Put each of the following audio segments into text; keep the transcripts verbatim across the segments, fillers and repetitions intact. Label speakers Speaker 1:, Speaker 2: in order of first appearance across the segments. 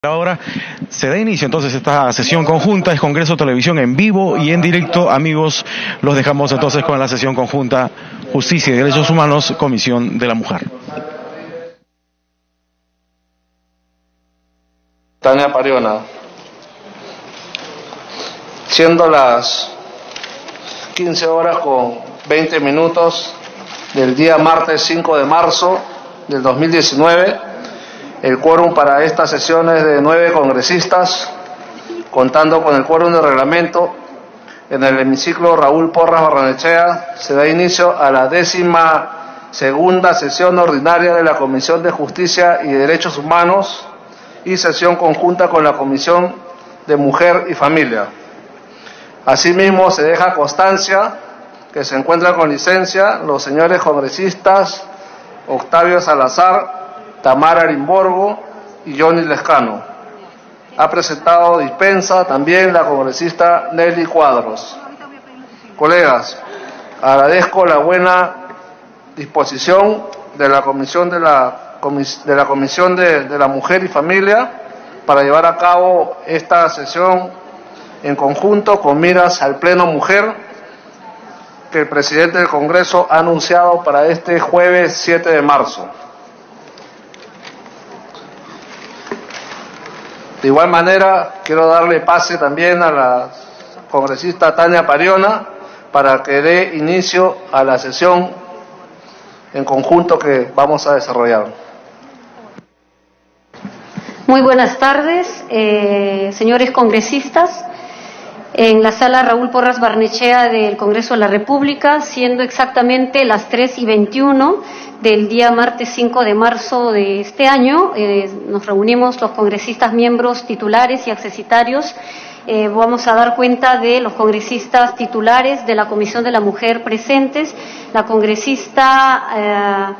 Speaker 1: Ahora se da inicio entonces esta sesión conjunta, es Congreso Televisión en vivo y en directo. Amigos, los dejamos entonces con la sesión conjunta Justicia y Derechos Humanos, Comisión de la Mujer.
Speaker 2: Tania Pariona. Siendo las quince horas con veinte minutos del día martes cinco de marzo del dos mil diecinueve, el quórum para esta sesión es de nueve congresistas, contando con el quórum de reglamento. En el hemiciclo Raúl Porras Barrenechea se da inicio a la décima segunda sesión ordinaria de la Comisión de Justicia y Derechos Humanos y sesión conjunta con la Comisión de Mujer y Familia. Asimismo, se deja constancia que se encuentran con licencia los señores congresistas Octavio Salazar, Tamara Arimborgo y Johnny Lescano. Ha presentado dispensa también la congresista Nelly Cuadros. Colegas, agradezco la buena disposición de la Comisión de la, de la, Comisión de, de la Mujer y Familia para llevar a cabo esta sesión en conjunto con miras al Pleno Mujer que el presidente del Congreso ha anunciado para este jueves siete de marzo. De igual manera, quiero darle pase también a la congresista Tania Pariona para que dé inicio a la sesión en conjunto que vamos a desarrollar.
Speaker 3: Muy buenas tardes, eh, señores congresistas. En la sala Raúl Porras Barrenechea del Congreso de la República, siendo exactamente las tres y veintiuno del día martes cinco de marzo de este año, eh, nos reunimos los congresistas miembros titulares y accesitarios. Eh, vamos a dar cuenta de los congresistas titulares de la Comisión de la Mujer presentes, la congresista eh,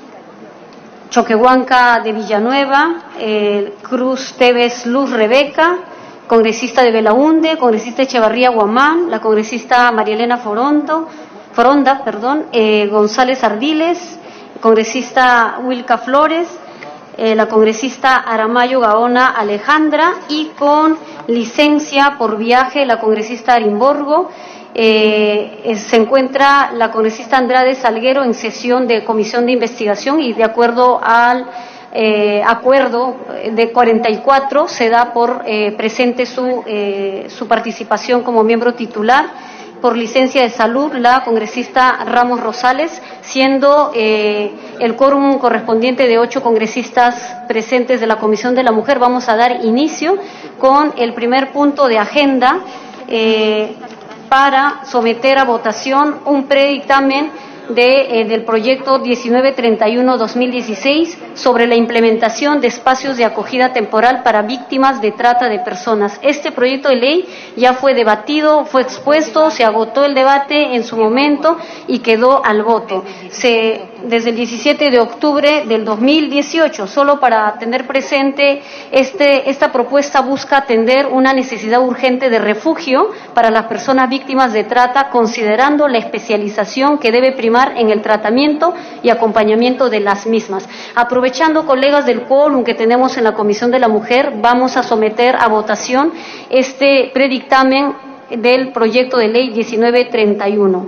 Speaker 3: Choquehuanca de Villanueva, eh, Cruz Tevez Luz Rebeca, congresista de Belaunde, congresista Echevarría Guamán, la congresista María Elena Forondo, Foronda, perdón, eh, González Ardiles, congresista Wilka Flores, eh, la congresista Aramayo Gaona Alejandra y con licencia por viaje la congresista Arimborgo. Eh, se encuentra la congresista Andrade Salguero en sesión de comisión de investigación y de acuerdo al Eh, acuerdo de cuarenta y cuatro se da por eh, presente su, eh, su participación como miembro titular. Por licencia de salud, la congresista Ramos Rosales, siendo eh, el quórum correspondiente de ocho congresistas presentes de la Comisión de la Mujer. Vamos a dar inicio con el primer punto de agenda eh, para someter a votación un predictamen De, eh, del proyecto diecinueve treinta y uno guión dos mil dieciséis sobre la implementación de espacios de acogida temporal para víctimas de trata de personas. Este proyecto de ley ya fue debatido, fue expuesto, se agotó el debate en su momento y quedó al voto. Se, desde el diecisiete de octubre del dos mil dieciocho, solo para tener presente, este, esta propuesta busca atender una necesidad urgente de refugio para las personas víctimas de trata, considerando la especialización que debe primar en el tratamiento y acompañamiento de las mismas. Aprovechando, colegas, del quórum que tenemos en la Comisión de la Mujer, vamos a someter a votación este predictamen del proyecto de ley diecinueve treinta y uno.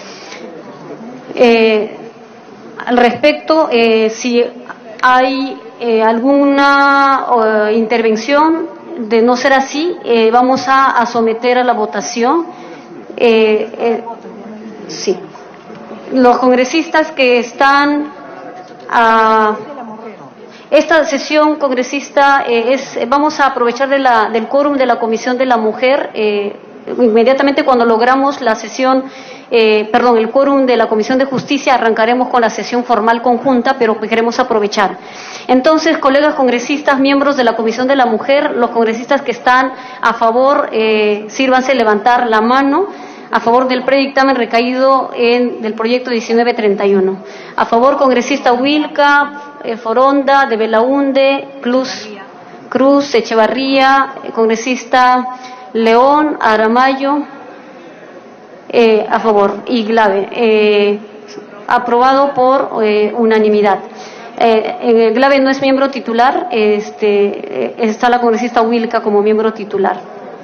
Speaker 3: Eh, al respecto, eh, si hay eh, alguna eh, intervención, de no ser así, eh, vamos a, a someter a la votación. Eh, eh, sí. Los congresistas que están a esta sesión congresista eh, es vamos a aprovechar de la, del quórum de la Comisión de la Mujer eh, inmediatamente cuando logramos la sesión eh, perdón el quórum de la Comisión de Justicia arrancaremos con la sesión formal conjunta, pero queremos aprovechar. Entonces, colegas congresistas, miembros de la Comisión de la Mujer, los congresistas que están a favor, eh, sírvanse levantar la mano. A favor del predictamen recaído en del proyecto diecinueve treinta y uno. A favor, congresista Wilka, eh, Foronda, de Belaunde, Cruz, Cruz Echevarría, eh, congresista León, Aramayo, eh, a favor, y Glave. Eh, aprobado por eh, unanimidad. Eh, en el GLAVE no es miembro titular, este, eh, está la congresista Wilca como miembro titular.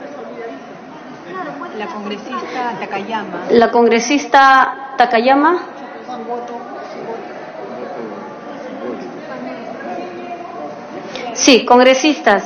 Speaker 4: La congresista Takayama.
Speaker 3: La congresista Takayama. Sí, congresistas.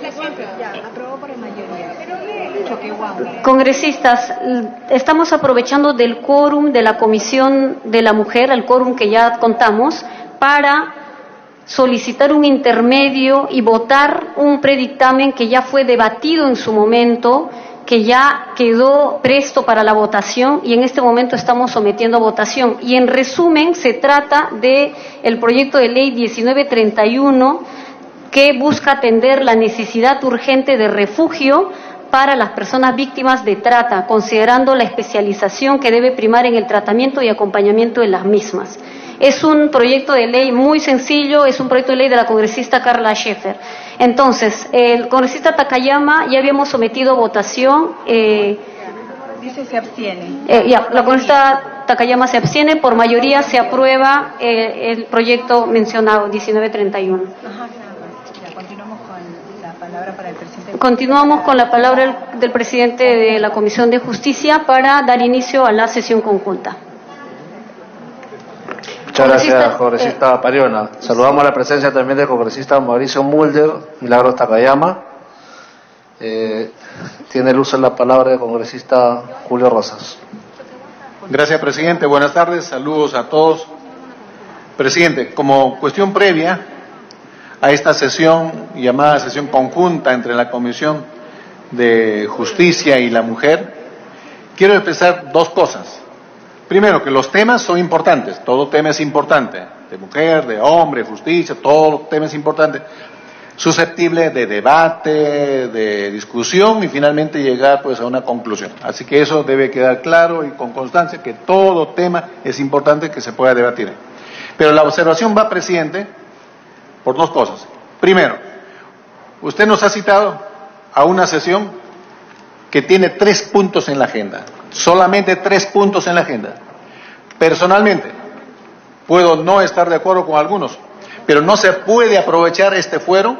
Speaker 3: Congresistas, estamos aprovechando del quórum de la Comisión de la Mujer, el quórum que ya contamos, para solicitar un intermedio y votar un predictamen que ya fue debatido en su momento, que ya quedó presto para la votación y en este momento estamos sometiendo a votación. Y en resumen, se trata de el proyecto de ley diecinueve treinta y uno que busca atender la necesidad urgente de refugio para las personas víctimas de trata, considerando la especialización que debe primar en el tratamiento y acompañamiento de las mismas. Es un proyecto de ley muy sencillo, es un proyecto de ley de la congresista Carla Schaefer. Entonces, el congresista Takayama ya habíamos sometido a votación. Eh,
Speaker 4: Dice se abstiene.
Speaker 3: Eh, ya, la congresista Takayama se abstiene, por mayoría se aprueba eh, el proyecto mencionado, diecinueve treinta y uno.
Speaker 4: Ajá, ya, continuamos con la palabra para el presidente.
Speaker 3: Continuamos con la palabra del, del presidente de la Comisión de Justicia para dar inicio a la sesión conjunta.
Speaker 2: Muchas gracias, congresista eh, Pariona. Saludamos la presencia también del congresista Mauricio Mulder, Milagros Takayama. Eh, tiene el uso de la palabra el congresista Julio Rosas.
Speaker 5: Gracias, presidente. Buenas tardes. Saludos a todos. Presidente, como cuestión previa a esta sesión, llamada sesión conjunta entre la Comisión de Justicia y la Mujer, quiero expresar dos cosas. Primero, que los temas son importantes, todo tema es importante, de mujer, de hombre, justicia, todo tema es importante, susceptible de debate, de discusión y finalmente llegar pues a una conclusión. Así que eso debe quedar claro y con constancia que todo tema es importante que se pueda debatir. Pero la observación va, presidente, por dos cosas. Primero, usted nos ha citado a una sesión que tiene tres puntos en la agenda. Solamente tres puntos en la agenda. Personalmente, puedo no estar de acuerdo con algunos, pero no se puede aprovechar este fuero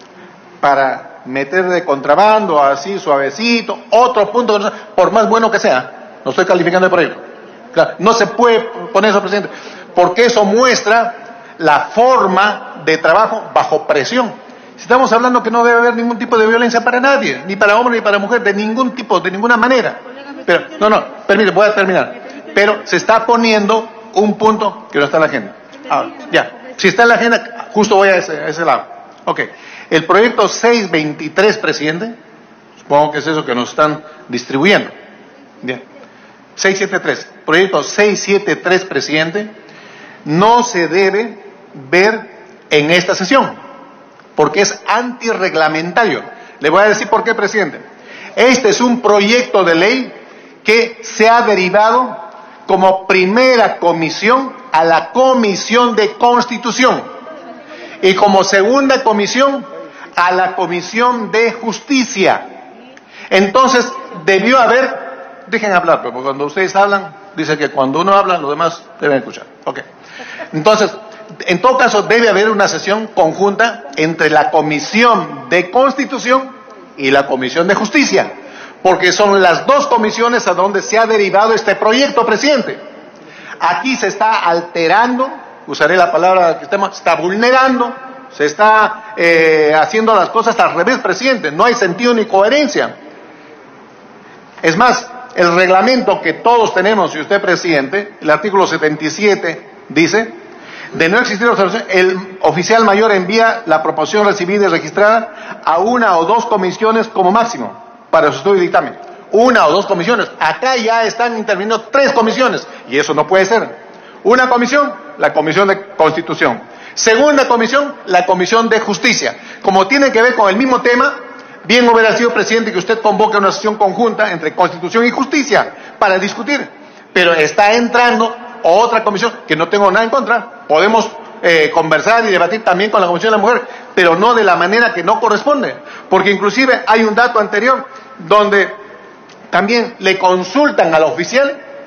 Speaker 5: para meter de contrabando, así suavecito, otro punto, por más bueno que sea. No estoy calificando el proyecto. Claro, no se puede poner eso, presidente, porque eso muestra la forma de trabajo bajo presión. Si estamos hablando que no debe haber ningún tipo de violencia para nadie, ni para hombre ni para mujer, de ningún tipo, de ninguna manera. Pero, no, no, permite, voy a terminar. Pero se está poniendo un punto que no está en la agenda. Ahora, ya, si está en la agenda, justo voy a ese, a ese lado. Ok, el proyecto seiscientos veintitrés, presidente, supongo que es eso que nos están distribuyendo. Bien, seiscientos setenta y tres, proyecto seiscientos setenta y tres, presidente, no se debe ver en esta sesión, porque es antirreglamentario. Le voy a decir por qué, presidente. Este es un proyecto de ley que se ha derivado como primera comisión a la Comisión de Constitución y como segunda comisión a la Comisión de Justicia. Entonces debió haber, dejen hablar, porque cuando ustedes hablan, dice que cuando uno habla, los demás deben escuchar. Okay. Entonces, en todo caso, debe haber una sesión conjunta entre la Comisión de Constitución y la Comisión de Justicia, porque son las dos comisiones a donde se ha derivado este proyecto, presidente. Aquí se está alterando, usaré la palabra que estamos, se está vulnerando, se está eh, haciendo las cosas al revés, presidente. No hay sentido ni coherencia. Es más, el reglamento que todos tenemos, y usted, presidente, el artículo setenta y siete dice: de no existir observación, el oficial mayor envía la proposición recibida y registrada a una o dos comisiones como máximo para su estudio y dictamen. Una o dos comisiones. Acá ya están interviniendo tres comisiones y eso no puede ser. Una comisión, la Comisión de Constitución. Segunda comisión, la Comisión de Justicia. Como tiene que ver con el mismo tema, bien hubiera sido, presidente, que usted convoque una sesión conjunta entre Constitución y Justicia para discutir. Pero está entrando otra comisión, que no tengo nada en contra. Podemos eh, conversar y debatir también con la Comisión de la Mujer, pero no de la manera que no corresponde. Porque inclusive hay un dato anterior donde también le consultan al oficial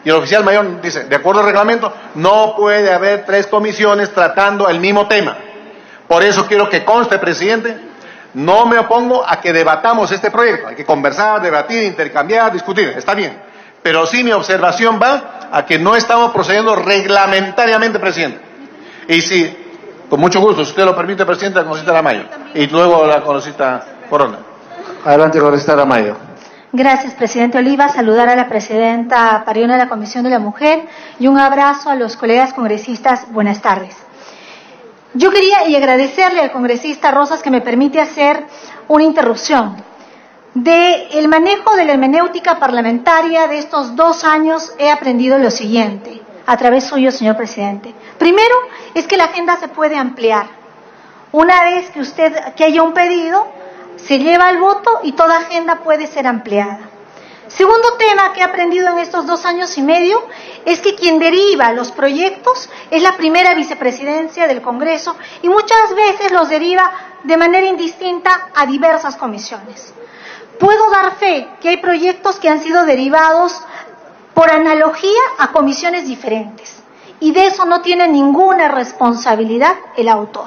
Speaker 5: Y el oficial mayor dice, de acuerdo al reglamento, no puede haber tres comisiones tratando el mismo tema. Por eso quiero que conste, presidente, no me opongo a que debatamos este proyecto. Hay que conversar, debatir, intercambiar, discutir, está bien. Pero sí mi observación va a que no estamos procediendo reglamentariamente, presidente. Y si, con mucho gusto, si usted lo permite, presidente, la congresista Aramayo. Y luego la congresista Foronda.
Speaker 2: Adelante, congresista Aramayo.
Speaker 4: Gracias, presidente Oliva. Saludar a la presidenta Pariona de la Comisión de la Mujer y un abrazo a los colegas congresistas. Buenas tardes. Yo quería y agradecerle al congresista Rosas que me permite hacer una interrupción del manejo de la hermenéutica parlamentaria de estos dos años. He aprendido lo siguiente, a través suyo, señor presidente. Primero, es que la agenda se puede ampliar. Una vez que usted, que haya un pedido, se lleva al voto y toda agenda puede ser ampliada. Segundo tema que he aprendido en estos dos años y medio es que quien deriva los proyectos es la primera vicepresidencia del Congreso y muchas veces los deriva de manera indistinta a diversas comisiones. Puedo dar fe que hay proyectos que han sido derivados por analogía a comisiones diferentes y de eso no tiene ninguna responsabilidad el autor.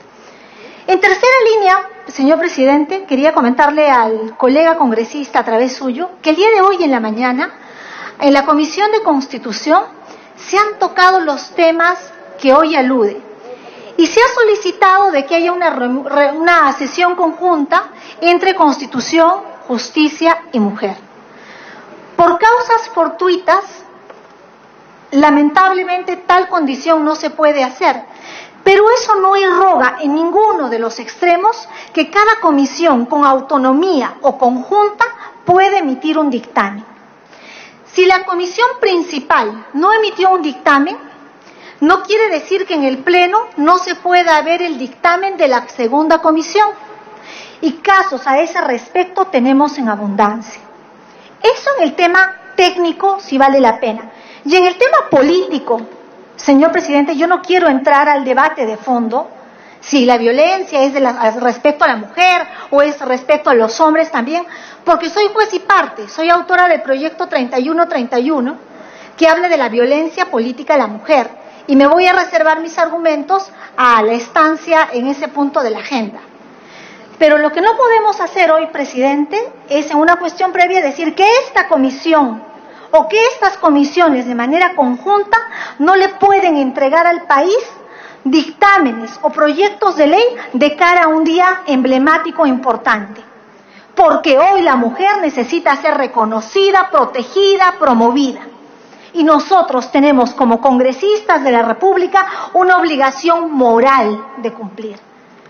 Speaker 4: En tercera línea, señor presidente, quería comentarle al colega congresista a través suyo que el día de hoy en la mañana, en la Comisión de Constitución, se han tocado los temas que hoy alude y se ha solicitado de que haya una, una sesión conjunta entre Constitución, Justicia y Mujer. Por causas fortuitas, lamentablemente tal condición no se puede hacer. Pero eso no irroga en ninguno de los extremos que cada comisión con autonomía o conjunta puede emitir un dictamen. Si la comisión principal no emitió un dictamen, no quiere decir que en el Pleno no se pueda ver el dictamen de la segunda comisión. Y casos a ese respecto tenemos en abundancia. Eso en el tema técnico sí vale la pena. Y en el tema político, señor presidente, yo no quiero entrar al debate de fondo, si la violencia es de la, respecto a la mujer o es respecto a los hombres también, porque soy juez y parte, soy autora del proyecto treinta y uno treinta y uno, que habla de la violencia política a la mujer, y me voy a reservar mis argumentos a la estancia en ese punto de la agenda. Pero lo que no podemos hacer hoy, presidente, es en una cuestión previa decir que esta comisión o que estas comisiones de manera conjunta no le pueden entregar al país dictámenes o proyectos de ley de cara a un día emblemático e importante. Porque hoy la mujer necesita ser reconocida, protegida, promovida. Y nosotros tenemos como congresistas de la República una obligación moral de cumplir.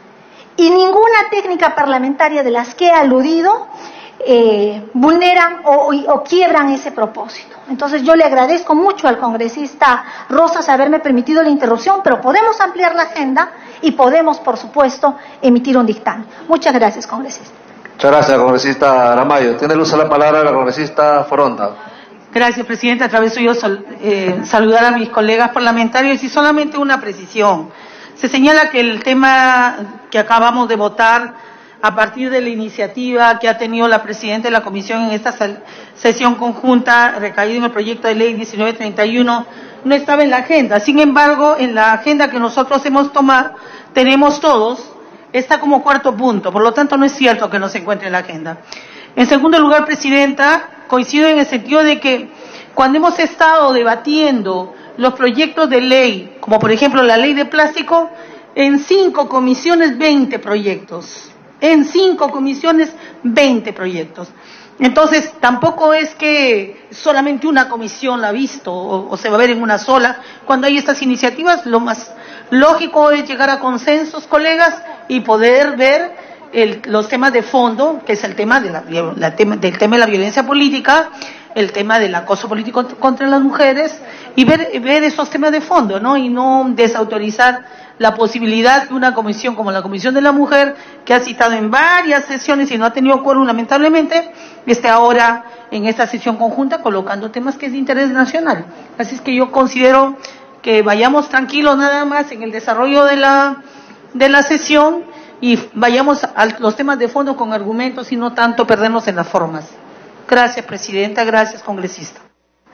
Speaker 4: Y ninguna técnica parlamentaria de las que he aludido Eh, vulneran o, o quiebran ese propósito. Entonces yo le agradezco mucho al congresista Rosas haberme permitido la interrupción, pero podemos ampliar la agenda y podemos, por supuesto, emitir un dictamen. Muchas gracias, congresista.
Speaker 2: Muchas gracias, congresista Aramayo. Tiene el uso de la palabra la congresista Foronda.
Speaker 6: Gracias, presidente. A través suyo sal, eh, saludar a mis colegas parlamentarios y solamente una precisión. Se señala que el tema que acabamos de votar a partir de la iniciativa que ha tenido la presidenta de la comisión en esta sesión conjunta recaído en el proyecto de ley diecinueve treinta y uno, no estaba en la agenda. Sin embargo, en la agenda que nosotros hemos tomado, tenemos todos, está como cuarto punto, por lo tanto no es cierto que no se encuentre en la agenda. En segundo lugar, presidenta, coincido en el sentido de que cuando hemos estado debatiendo los proyectos de ley, como por ejemplo la ley de plástico, en cinco comisiones, veinte proyectos. En cinco comisiones, veinte proyectos. Entonces, tampoco es que solamente una comisión la ha visto o, o se va a ver en una sola. Cuando hay estas iniciativas, lo más lógico es llegar a consensos, colegas, y poder ver el, los temas de fondo, que es el tema, de la, la tema del tema de la violencia política, el tema del acoso político contra las mujeres, y ver, ver esos temas de fondo, ¿no? Y no desautorizar la posibilidad de una comisión como la Comisión de la Mujer, que ha citado en varias sesiones y no ha tenido quórum lamentablemente, esté ahora en esta sesión conjunta colocando temas que es de interés nacional. Así es que yo considero que vayamos tranquilos nada más en el desarrollo de la, de la sesión y vayamos a los temas de fondo con argumentos y no tanto perdernos en las formas. Gracias, presidenta. Gracias, congresista.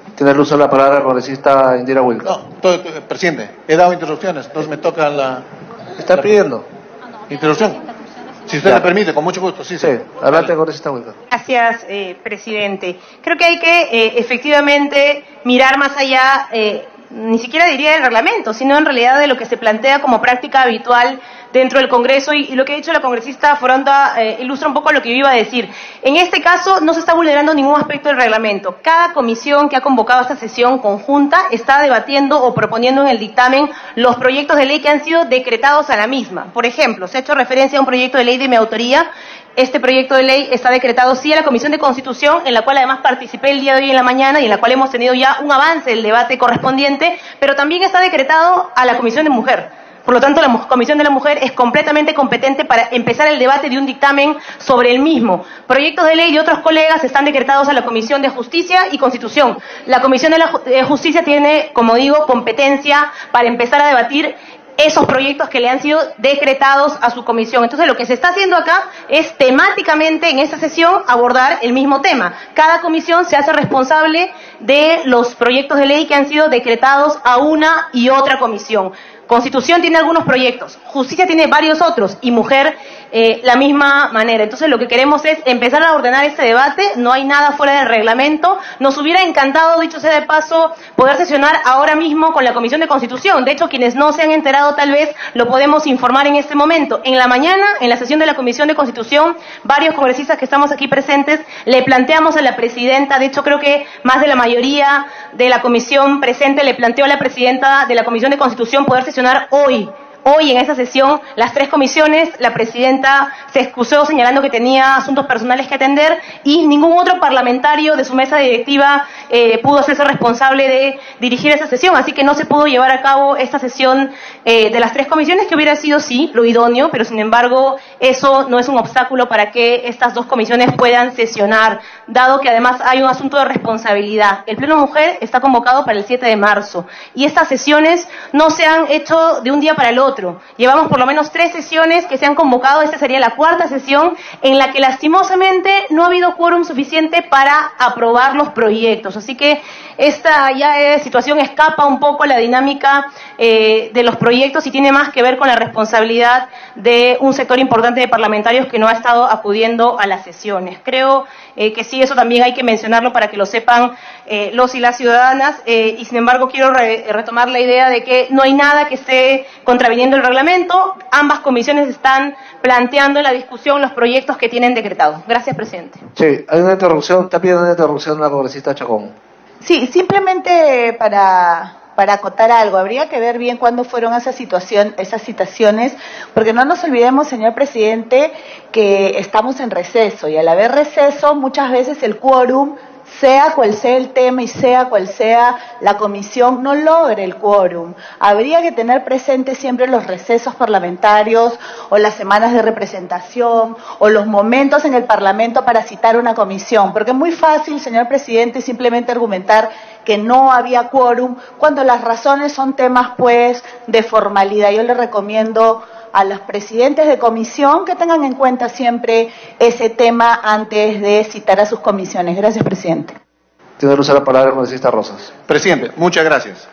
Speaker 2: Tiene el uso de la palabra la congresista Indira Wilca.
Speaker 5: No, todo, todo, presidente, he dado interrupciones, entonces me toca la...
Speaker 2: ¿Está pidiendo?
Speaker 5: Interrupción. Si usted
Speaker 2: Ya.
Speaker 5: me permite, con mucho gusto, sí,
Speaker 2: Sí,
Speaker 5: sí.
Speaker 2: adelante, congresista Wilca.
Speaker 7: Gracias, eh, presidente. Creo que hay que eh, efectivamente mirar más allá, eh, ni siquiera diría del reglamento, sino en realidad de lo que se plantea como práctica habitual dentro del Congreso y, y lo que ha dicho la congresista Foronda eh, ilustra un poco lo que yo iba a decir. En este caso no se está vulnerando ningún aspecto del reglamento. Cada comisión que ha convocado esta sesión conjunta está debatiendo o proponiendo en el dictamen los proyectos de ley que han sido decretados a la misma. Por ejemplo, se ha hecho referencia a un proyecto de ley de mi autoría. Este proyecto de ley está decretado sí a la Comisión de Constitución, en la cual además participé el día de hoy en la mañana y en la cual hemos tenido ya un avance del debate correspondiente, pero también está decretado a la Comisión de Mujer. Por lo tanto, la Comisión de la Mujer es completamente competente para empezar el debate de un dictamen sobre el mismo. Proyectos de ley de otros colegas están decretados a la Comisión de Justicia y Constitución. La Comisión de la Justicia tiene, como digo, competencia para empezar a debatir esos proyectos que le han sido decretados a su comisión. Entonces, lo que se está haciendo acá es temáticamente en esta sesión abordar el mismo tema. Cada comisión se hace responsable de los proyectos de ley que han sido decretados a una y otra comisión. Constitución tiene algunos proyectos, Justicia tiene varios otros y Mujer eh, la misma manera. Entonces lo que queremos es empezar a ordenar este debate, no hay nada fuera del reglamento. Nos hubiera encantado, dicho sea de paso, poder sesionar ahora mismo con la Comisión de Constitución. De hecho, quienes no se han enterado tal vez lo podemos informar en este momento. En la mañana, en la sesión de la Comisión de Constitución, varios congresistas que estamos aquí presentes le planteamos a la presidenta, de hecho creo que más de la mayoría de la comisión presente le planteó a la presidenta de la Comisión de Constitución poder sesionar hoy. Hoy en esa sesión, las tres comisiones, la presidenta se excusó señalando que tenía asuntos personales que atender y ningún otro parlamentario de su mesa directiva eh, pudo hacerse responsable de dirigir esa sesión, así que no se pudo llevar a cabo esta sesión eh, de las tres comisiones, que hubiera sido sí lo idóneo, pero sin embargo eso no es un obstáculo para que estas dos comisiones puedan sesionar, dado que además hay un asunto de responsabilidad. El Pleno Mujer está convocado para el siete de marzo y estas sesiones no se han hecho de un día para el otro. Llevamos por lo menos tres sesiones que se han convocado, esta sería la cuarta sesión en la que lastimosamente no ha habido quórum suficiente para aprobar los proyectos. Así que esta ya eh, situación escapa un poco a la dinámica eh, de los proyectos y tiene más que ver con la responsabilidad de un sector importante de parlamentarios que no ha estado acudiendo a las sesiones. Creo eh, que sí, eso también hay que mencionarlo para que lo sepan eh, los y las ciudadanas eh, y sin embargo quiero re retomar la idea de que no hay nada que esté contraviniendo el reglamento. Ambas comisiones están planteando en la discusión los proyectos que tienen decretados. Gracias, presidente.
Speaker 2: Sí, hay una interrupción, está pidiendo una interrupción la congresista Chacón.
Speaker 8: Sí, simplemente para, para acotar algo, habría que ver bien cuándo fueron esas, situación, esas citaciones, porque no nos olvidemos, señor presidente, que estamos en receso, y al haber receso, muchas veces el quórum, sea cual sea el tema y sea cual sea la comisión, no logre el quórum. Habría que tener presente siempre los recesos parlamentarios o las semanas de representación o los momentos en el Parlamento para citar una comisión, porque es muy fácil, señor presidente, simplemente argumentar que no había quórum cuando las razones son temas pues de formalidad. Yo le recomiendo a los presidentes de comisión que tengan en cuenta siempre ese tema antes de citar a sus comisiones. Gracias, presidente.
Speaker 2: Tiene uso de la palabra el congresista Rosas.
Speaker 5: Presidente, muchas gracias.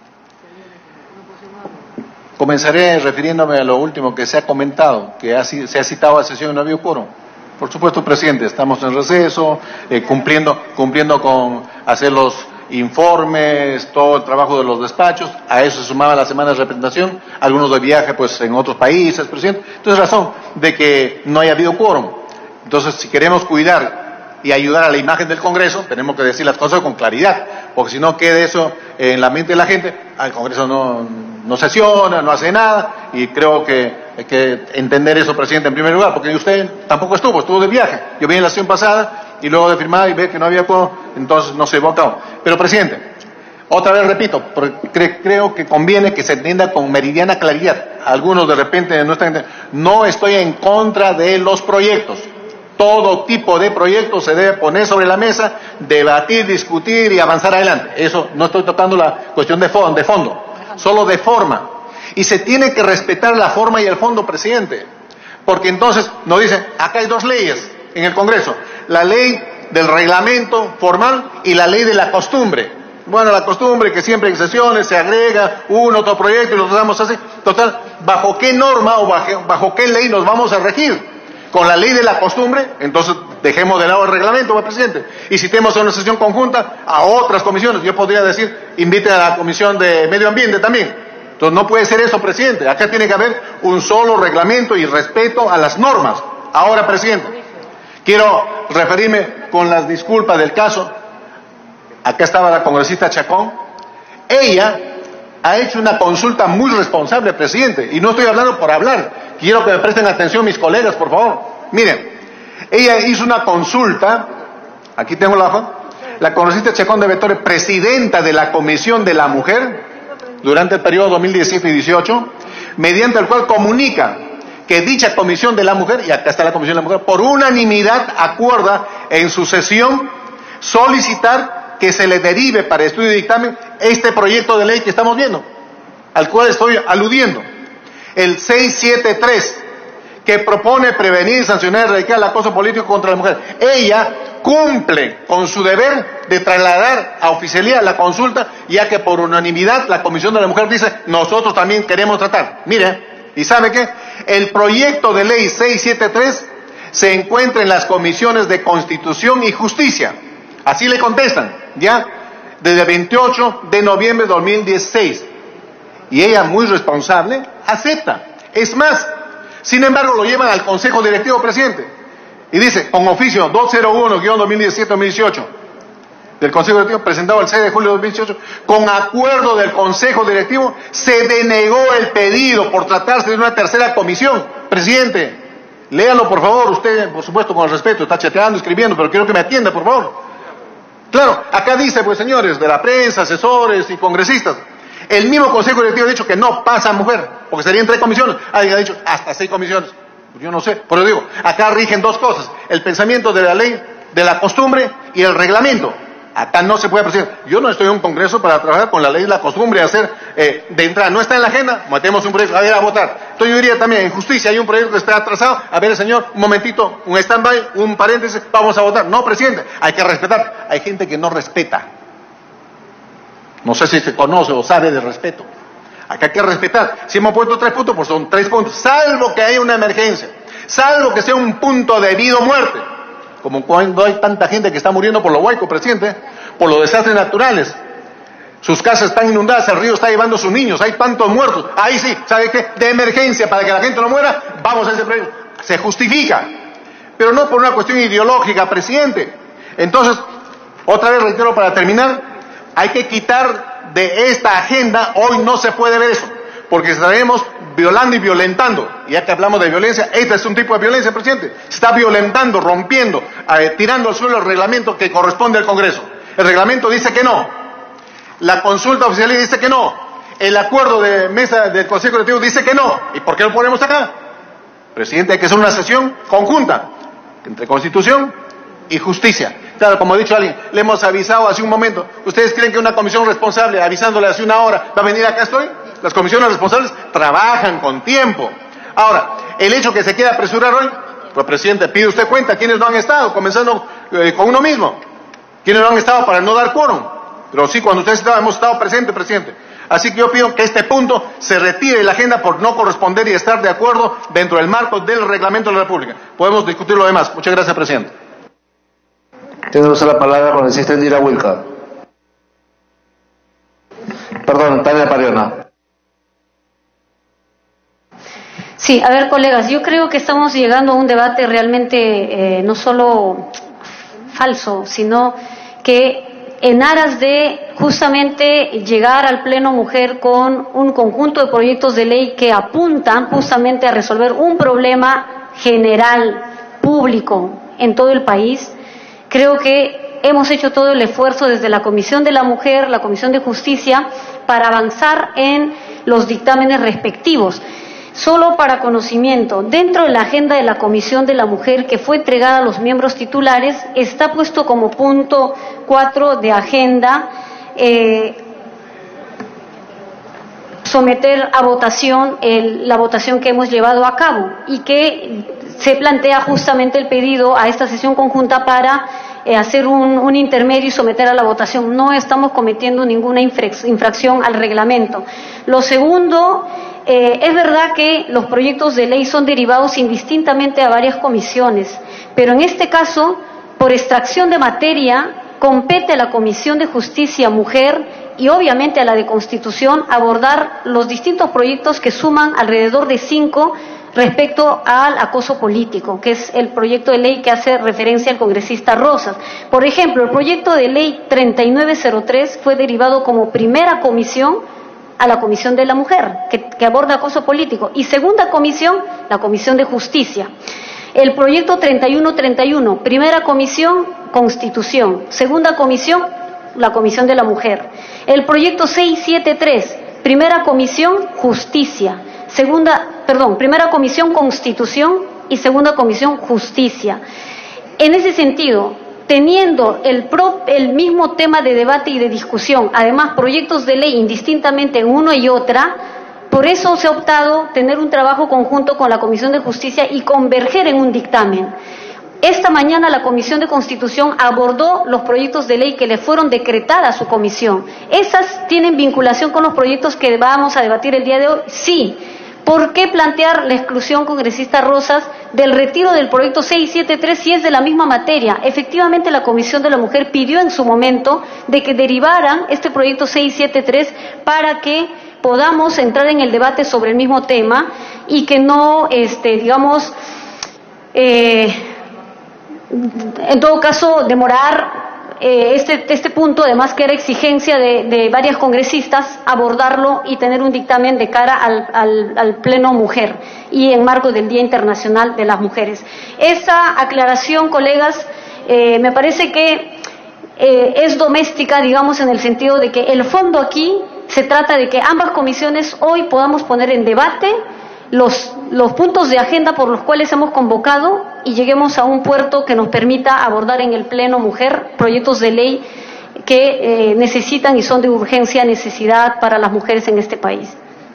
Speaker 5: Comenzaré refiriéndome a lo último que se ha comentado, que ha, se ha citado a sesión y no había quórum. Por supuesto, presidente, estamos en receso, eh, cumpliendo, cumpliendo con hacer los informes, todo el trabajo de los despachos. A eso se sumaba la semana de representación, algunos de viaje pues en otros países, presidente. Entonces, razón de que no haya habido quórum. Entonces, si queremos cuidar y ayudar a la imagen del Congreso, tenemos que decir las cosas con claridad, porque si no queda eso en la mente de la gente, el Congreso no, no sesiona, no hace nada, y creo que hay que entender eso, presidente, en primer lugar, porque usted tampoco estuvo, estuvo de viaje. Yo vine en la sesión pasada y luego de firmar y ver que no había quórum, entonces no se llevó a cabo. Pero, presidente, otra vez repito, porque cre creo que conviene que se entienda con meridiana claridad. Algunos de repente no están entendiendo. No estoy en contra de los proyectos. Todo tipo de proyectos se debe poner sobre la mesa, debatir, discutir y avanzar adelante. Eso, no estoy tocando la cuestión de fondo, de fondo, solo de forma. Y se tiene que respetar la forma y el fondo, presidente. Porque entonces nos dicen, acá hay dos leyes en el Congreso. La ley del reglamento formal y la ley de la costumbre. Bueno, la costumbre que siempre en sesiones se agrega un otro proyecto y lo tratamos así. Total, ¿bajo qué norma o bajo, bajo qué ley nos vamos a regir? Con la ley de la costumbre, entonces dejemos de lado el reglamento, ¿va, presidente? Y citemos a una sesión conjunta a otras comisiones. Yo podría decir, invite a la Comisión de Medio Ambiente también. Entonces no puede ser eso, presidente. Acá tiene que haber un solo reglamento y respeto a las normas. Ahora, presidente, quiero referirme con las disculpas del caso. Acá estaba la congresista Chacón. Ella ha hecho una consulta muy responsable, presidente, y no estoy hablando por hablar. Quiero que me presten atención mis colegas, por favor. Miren, ella hizo una consulta, aquí tengo la hoja, la congresista Chacón de Betore, presidenta de la Comisión de la Mujer, durante el periodo dos mil diecisiete y dieciocho, mediante el cual comunica que dicha Comisión de la Mujer, y acá está la Comisión de la Mujer, por unanimidad acuerda en su sesión solicitar que se le derive para estudio y dictamen este proyecto de ley que estamos viendo, al cual estoy aludiendo, el seiscientos setenta y tres, que propone prevenir, sancionar y erradicar el acoso político contra la mujer. Ella cumple con su deber de trasladar a oficialía la consulta, ya que por unanimidad la Comisión de la Mujer dice, nosotros también queremos tratar. Mire, ¿y sabe qué? El proyecto de ley seiscientos setenta y tres se encuentra en las comisiones de Constitución y Justicia. Así le contestan, ¿ya? Desde el veintiocho de noviembre de dos mil dieciséis. Y ella, muy responsable, acepta. Es más, sin embargo, lo llevan al Consejo Directivo, presidente. Y dice, con oficio doscientos uno guión dos mil diecisiete dos mil dieciocho del Consejo Directivo, presentado el seis de julio de dos mil dieciocho, con acuerdo del Consejo Directivo, se denegó el pedido por tratarse de una tercera comisión. Presidente, léalo por favor, usted, por supuesto, con el respeto, está chateando, escribiendo, pero quiero que me atienda, por favor. Claro, acá dice, pues señores, de la prensa, asesores y congresistas, el mismo Consejo Directivo ha dicho que no pasa mujer, porque serían tres comisiones. Alguien ha dicho hasta seis comisiones. Yo no sé, por eso digo, acá rigen dos cosas, el pensamiento de la ley, de la costumbre y el reglamento. Acá no se puede apreciar. Yo no estoy en un congreso para trabajar con la ley de la costumbre y hacer eh, de entrada. No está en la agenda, metemos un proyecto, a ver, a votar. Entonces yo diría también, en justicia hay un proyecto que está atrasado, a ver, señor, un momentito, un stand-by, un paréntesis, vamos a votar. No, presidente, hay que respetar. Hay gente que no respeta. No sé si se conoce o sabe de respeto. Acá hay que respetar. Si hemos puesto tres puntos, pues son tres puntos. Salvo que haya una emergencia. Salvo que sea un punto de vida o muerte. Como cuando hay tanta gente que está muriendo por lo huaico, presidente, por los desastres naturales. Sus casas están inundadas, el río está llevando a sus niños, hay tantos muertos. Ahí sí, ¿sabe qué? De emergencia, para que la gente no muera, vamos a ese proyecto. Se justifica. Pero no por una cuestión ideológica, presidente. Entonces, otra vez reitero para terminar, hay que quitar de esta agenda, hoy no se puede ver eso, porque estaremos violando y violentando. Ya que hablamos de violencia, este es un tipo de violencia, presidente. Se está violentando, rompiendo, eh, tirando al suelo el reglamento que corresponde al Congreso. El reglamento dice que no. La consulta oficial dice que no. El acuerdo de mesa del Consejo Directivo dice que no. ¿Y por qué lo ponemos acá? Presidente, hay que hacer una sesión conjunta entre Constitución y Justicia. Claro, como ha dicho alguien, le hemos avisado hace un momento. ¿Ustedes creen que una comisión responsable, avisándole hace una hora, va a venir acá estoy? Las comisiones responsables trabajan con tiempo. Ahora, el hecho que se quiera apresurar hoy, pues presidente, pide usted cuenta, ¿quiénes no han estado? Comenzando eh, con uno mismo. ¿Quiénes no han estado para no dar quórum? Pero sí, cuando ustedes estaban, hemos estado presentes, presidente. Así que yo pido que este punto se retire de la agenda por no corresponder y estar de acuerdo dentro del marco del reglamento de la República. Podemos discutir lo demás. Muchas gracias, presidente.
Speaker 2: Tiene usted la palabra con el asistente Indira Wilca. Perdón, Tania Pariona.
Speaker 3: Sí, a ver, colegas, yo creo que estamos llegando a un debate realmente eh, no solo falso, sino que en aras de justamente llegar al Pleno Mujer con un conjunto de proyectos de ley que apuntan justamente a resolver un problema general, público, en todo el país, creo que hemos hecho todo el esfuerzo desde la Comisión de la Mujer, la Comisión de Justicia, para avanzar en los dictámenes respectivos. Solo para conocimiento, dentro de la agenda de la Comisión de la Mujer que fue entregada a los miembros titulares, está puesto como punto cuatro de agenda eh, someter a votación el, la votación que hemos llevado a cabo y que se plantea justamente el pedido a esta sesión conjunta para eh, hacer un, un intermedio y someter a la votación. No estamos cometiendo ninguna infracción al reglamento. Lo segundo, eh, es verdad que los proyectos de ley son derivados indistintamente a varias comisiones, pero en este caso, por extracción de materia, compete a la Comisión de Justicia, Mujer y obviamente a la de Constitución abordar los distintos proyectos que suman alrededor de cinco respecto al acoso político, que es el proyecto de ley que hace referencia al congresista Rosas. Por ejemplo, el proyecto de ley treinta y nueve cero tres fue derivado como primera comisión a la Comisión de la Mujer, que, que aborda acoso político, y segunda comisión, la Comisión de Justicia. El proyecto treinta y uno treinta y uno, primera comisión, Constitución, segunda comisión, la Comisión de la Mujer. El proyecto seiscientos setenta y tres, primera comisión, Justicia, segunda, perdón, primera comisión, Constitución y segunda comisión, Justicia. En ese sentido, teniendo el, pro, el mismo tema de debate y de discusión, además proyectos de ley indistintamente en una y otra, por eso se ha optado tener un trabajo conjunto con la Comisión de Justicia y converger en un dictamen. Esta mañana la Comisión de Constitución abordó los proyectos de ley que le fueron decretadas a su comisión. ¿Esas tienen vinculación con los proyectos que vamos a debatir el día de hoy? Sí. ¿Por qué plantear la exclusión, congresista Rosas, del retiro del proyecto seiscientos setenta y tres si es de la misma materia? Efectivamente, la Comisión de la Mujer pidió en su momento de que derivaran este proyecto seiscientos setenta y tres para que podamos entrar en el debate sobre el mismo tema y que no, este, digamos, eh, en todo caso, demorar eh, este, este punto, además que era exigencia de, de varias congresistas, abordarlo y tener un dictamen de cara al, al, al Pleno Mujer y en marco del Día Internacional de las Mujeres. Esa aclaración, colegas, eh, me parece que eh, es doméstica, digamos, en el sentido de que el fondo aquí se trata de que ambas comisiones hoy podamos poner en debate los, los puntos de agenda por los cuales hemos convocado y lleguemos a un puerto que nos permita abordar en el Pleno Mujer proyectos de ley que eh, necesitan y son de urgencia necesidad para las mujeres en este país.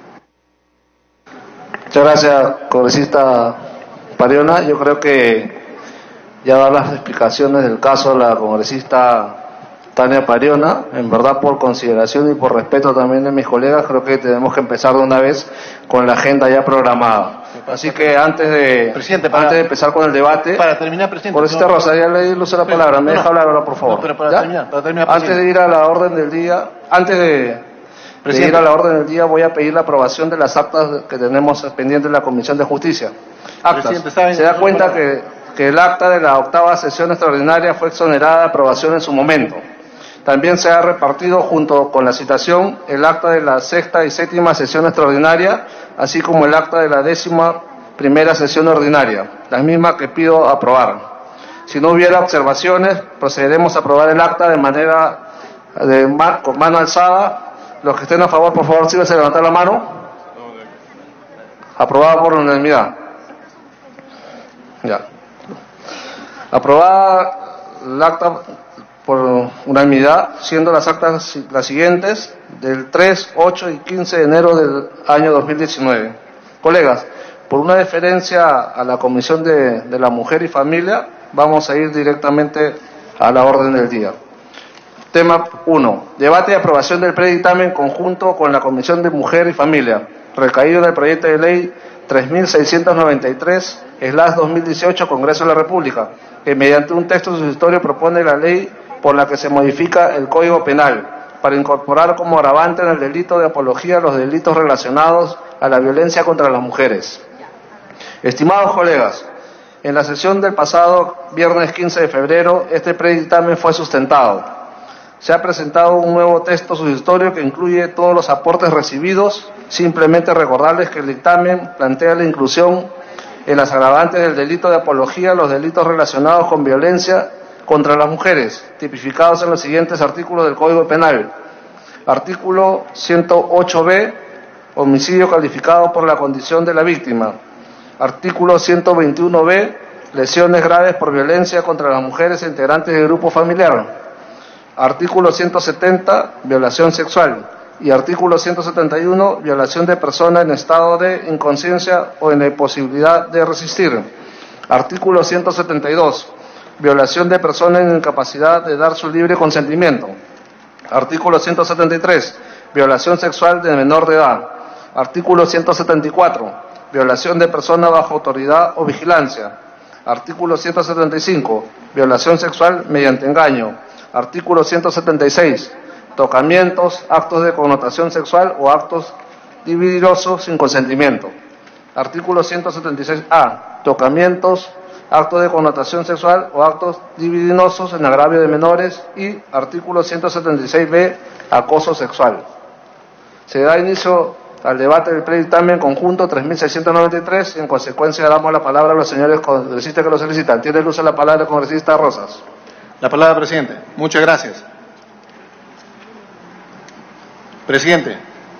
Speaker 2: Muchas gracias, congresista Pariona. Yo creo que ya dar las explicaciones del caso a la congresista Tania Pariona, en verdad por consideración y por respeto también de mis colegas, creo que tenemos que empezar de una vez con la agenda ya programada. Así que antes de
Speaker 5: presidente, para,
Speaker 2: antes de empezar con el debate,
Speaker 5: para terminar, presidente,
Speaker 2: congresista
Speaker 5: no,
Speaker 2: Rosa, ya le di luz a la palabra, me
Speaker 5: no,
Speaker 2: deja hablar ahora, por favor.
Speaker 5: No, pero para terminar, para terminar,
Speaker 2: antes de ir a la orden del día, antes de, de ir a la orden del día, voy a pedir la aprobación de las actas que tenemos pendientes de la Comisión de Justicia. Actas. Se da cuenta que, que el acta de la octava sesión extraordinaria fue exonerada de aprobación en su momento. También se ha repartido junto con la citación el acta de la sexta y séptima sesión extraordinaria, así como el acta de la décima primera sesión ordinaria, las mismas que pido aprobar. Si no hubiera observaciones, procederemos a aprobar el acta de manera de man, con mano alzada. Los que estén a favor, por favor, síganse a levantar la mano. Aprobada por unanimidad. Ya. Aprobada el acta por unanimidad, siendo las actas las siguientes, del tres, ocho y quince de enero del año dos mil diecinueve. Colegas, por una deferencia a la Comisión de, de la Mujer y Familia, vamos a ir directamente a la orden del día. Tema uno. Debate y aprobación del predictamen conjunto con la Comisión de Mujer y Familia, recaído en el proyecto de ley tres mil seiscientos noventa y tres, slash dos mil dieciocho, Congreso de la República, que mediante un texto sustitutorio propone la ley por la que se modifica el Código Penal para incorporar como agravante en el delito de apología los delitos relacionados a la violencia contra las mujeres. Estimados colegas, en la sesión del pasado viernes quince de febrero, este predictamen fue sustentado. Se ha presentado un nuevo texto sustitutorio que incluye todos los aportes recibidos. Simplemente recordarles que el dictamen plantea la inclusión en las agravantes del delito de apología los delitos relacionados con violencia contra las mujeres, tipificados en los siguientes artículos del Código Penal. Artículo ciento ocho be, homicidio calificado por la condición de la víctima. Artículo ciento veintiuno be, lesiones graves por violencia contra las mujeres e integrantes del grupo familiar. Artículo ciento setenta, violación sexual. Y artículo ciento setenta y uno, violación de persona en estado de inconsciencia o en la imposibilidad de resistir. Artículo ciento setenta y dos, violación de persona en incapacidad de dar su libre consentimiento. Artículo ciento setenta y tres, violación sexual de menor de edad. Artículo ciento setenta y cuatro, violación de persona bajo autoridad o vigilancia. Artículo ciento setenta y cinco, violación sexual mediante engaño. Artículo ciento setenta y seis, tocamientos, actos de connotación sexual o actos divididosos sin consentimiento. Artículo ciento setenta y seis A, tocamientos, actos de connotación sexual o actos libidinosos en agravio de menores. Y artículo ciento setenta y seis B, acoso sexual. Se da inicio al debate del predictamen conjunto tres mil seiscientos noventa y tres y en consecuencia damos la palabra a los señores congresistas que lo solicitan. Tiene el uso de la palabra el congresista Rosas.
Speaker 5: La palabra, presidente. Muchas gracias. Presidente,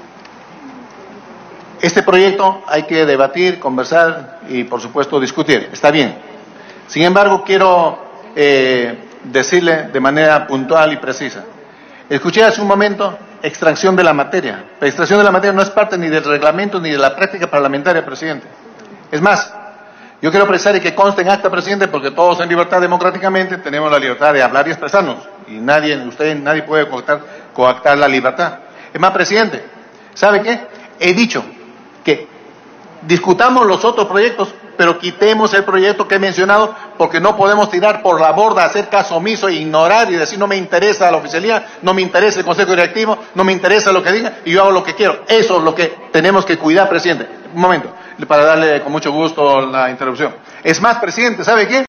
Speaker 5: este proyecto hay que debatir, conversar y, por supuesto, discutir. Está bien. Sin embargo, quiero eh, decirle de manera puntual y precisa. Escuché hace un momento extracción de la materia. La extracción de la materia no es parte ni del reglamento ni de la práctica parlamentaria, presidente. Es más, yo quiero precisar y que conste en acta, presidente, porque todos en libertad democráticamente tenemos la libertad de hablar y expresarnos. Y nadie, usted, nadie puede coactar, coactar la libertad. Es más, presidente, ¿sabe qué? He dicho que discutamos los otros proyectos, pero quitemos el proyecto que he mencionado porque no podemos tirar por la borda, hacer caso omiso e ignorar y decir no me interesa la oficialía, no me interesa el Consejo Directivo, no me interesa lo que diga y yo hago lo que quiero. Eso es lo que tenemos que cuidar, presidente. Un momento, para darle con mucho gusto la interrupción. Es más, presidente, ¿sabe qué?